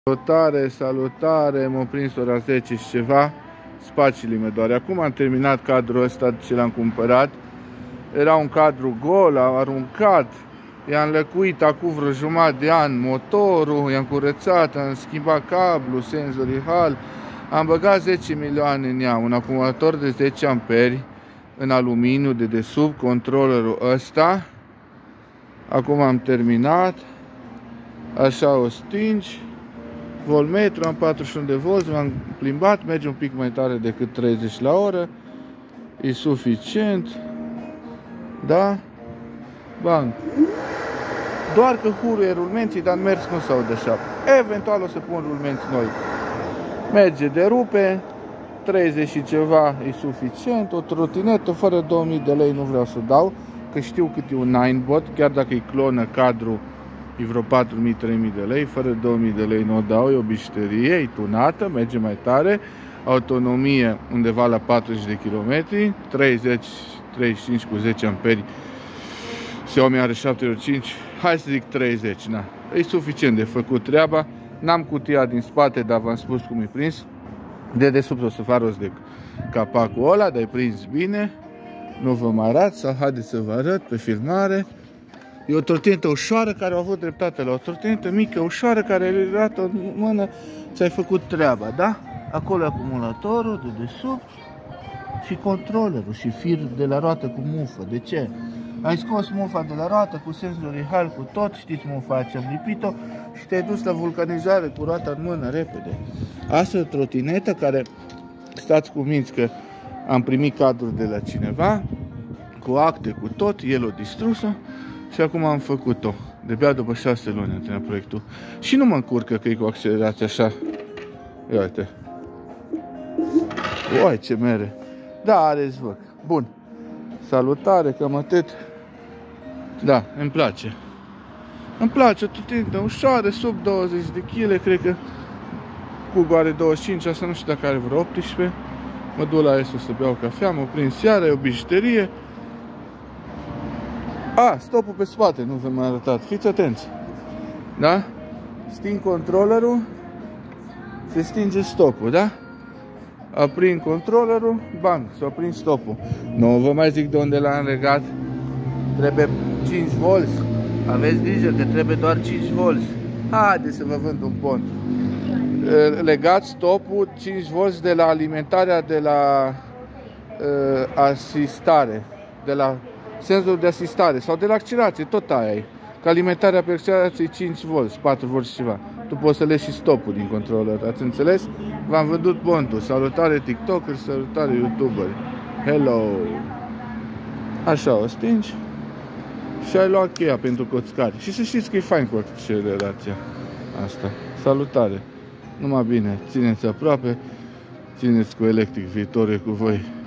Salutare, salutare, m-am prins ora 10 și ceva, spațiile mă doare. Acum am terminat cadrul ăsta ce l-am cumpărat. Era un cadru gol, am aruncat, i-am lăcuit acum vreo jumătate de an motorul, i-am curățat, am schimbat cablu, senzorii HAL, am băgat 10 milioane în ea, un acumulator de 10 amperi în aluminiu de desubt, controllerul ăsta. Acum am terminat, așa o stingi. Voltmetru, am 41 de volți, m-am plimbat, merge un pic mai tare decât 30 la oră, e suficient, da? Bang. Doar că huruie rulmenții, dar în mers nu s-au de așa. Eventual o să pun rulmenți noi. Merge de rupe, 30 și ceva e suficient, o trotinetă fără 2000 de lei nu vreau să dau, că știu cât e un Ninebot, chiar dacă e clonă cadru, e vreo 4.000-3.000 de lei, fără 2.000 de lei nu o dau, e o bijuterie, e tunată, merge mai tare, autonomie undeva la 40 de km, 30-35 cu 10 amperi, Xiaomi are 705, hai să zic 30, na. E suficient de făcut treaba, n-am cutia din spate, dar v-am spus cum e prins, de desubt o să fac rost de capacul ăla, dar e prins bine, nu vă mai arăt, sau haideți să vă arăt pe filmare. E o trotinetă ușoară care a avut dreptate la o trotinetă mică, ușoară, care arată în mână, ți-ai făcut treaba, da? Acolo e acumulatorul de desubt și controllerul și fir de la roată cu mufă. De ce? Ai scos mufa de la roată cu senzorii HAL, cu tot, știți mufa aia ce-am lipit-o și te-ai dus la vulcanizare cu roata în mână, repede. Asta e o trotinetă care, stați cu minți că am primit cadrul de la cineva, cu acte, cu tot, el o distrusă. Și acum am făcut-o. De-abia după 6 luni am terminat proiectul. Și nu mă încurcă că e cu accelerație așa. Ia uite. Uai, ce mere. Da, are zvâc. Bun. Salutare, cam atât. Da, îmi place. Îmi place o trotinetă ușoară, sub 20 de kg, cred că cu goare 25, asta nu știu dacă are vreo 18. Mă duc la ESO să beau cafea, mă prind seara, e o bijuterie. Stopul pe spate, nu v-am mai arătat. Fiți atenți. Da? Sting controllerul, se stinge stopul, da? Aprind controllerul, bang, s-a aprins stopul. Nu vă mai zic de unde l-am legat. Trebuie 5 volți. Aveți grijă că trebuie doar 5 volți. Haideți să vă vând un pont. Legați stopul 5 volți de la alimentarea de la asistare, de la senzorul de asistare sau de la accelerație, tot aia e. Că alimentarea pe accelerație e 5 volți, 4 volți ceva. Tu poți să legi și stopul din controller, ați înțeles? V-am vândut pontul. Salutare TikToker, salutare YouTuber. Hello! Așa o stingi și ai luat cheia pentru coțcari. Și să știți că e fain cu accelerația asta. Salutare! Numai bine, țineți aproape, țineți cu electric, viitorul e cu voi.